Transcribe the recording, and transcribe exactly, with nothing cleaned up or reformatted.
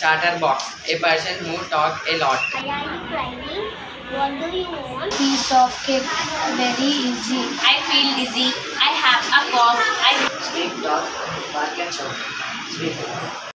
Chatterbox, a person who talks a lot. Why are you crying? What do you want? Piece of cake. Very easy. I feel dizzy. I have a cough. I Speak, talk, bark and shout. Speak.